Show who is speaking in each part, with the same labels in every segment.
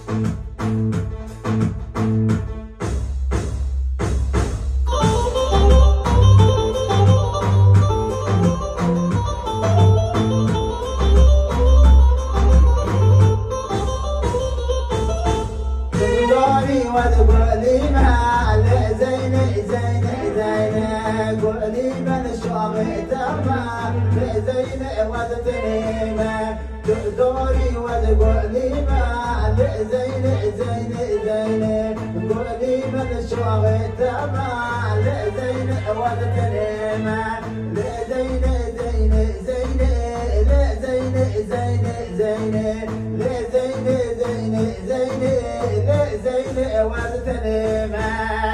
Speaker 1: وتقولي ما زين زين زين قولي من شوقي تما زين وتتنيمة تدوري وتقولي ما زين زين زين قولي من شوقي تما زين وتتنيمة زين زين زين زين زين زين زين زين زين زين وتتنيمة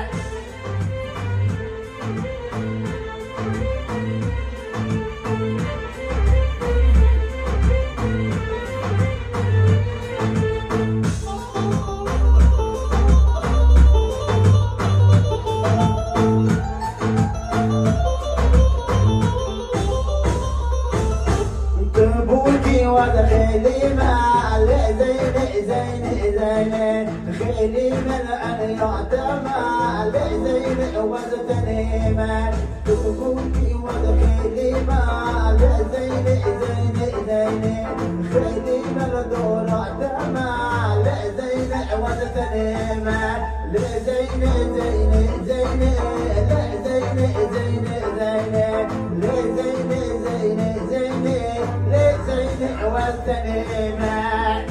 Speaker 1: تبوكي ودخيلي مع زين زين زين خيلي من أن يعتمى زين وتتنيمة تبوكي ودخيلي مع زين زين زين خيلي من دور اعتمى زين وتتنيمة زين زين زين زين زين زين زين زين زين والتنيمة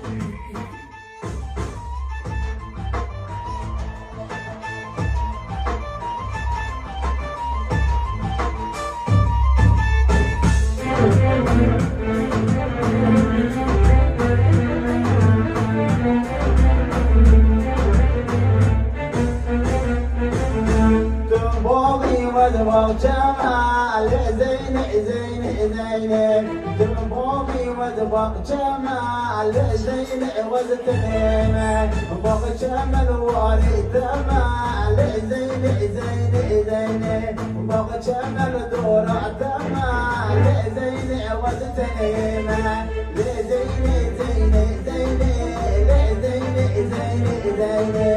Speaker 1: تبوغي وتبوغ جمال زين زين زين تبوغي وتبوغ جمال زين وتتنيمة بوغ جمال واري تمال زين زين زين بوغ جمال دور تمال زين وتتنيمة زين زين زين زين زين زين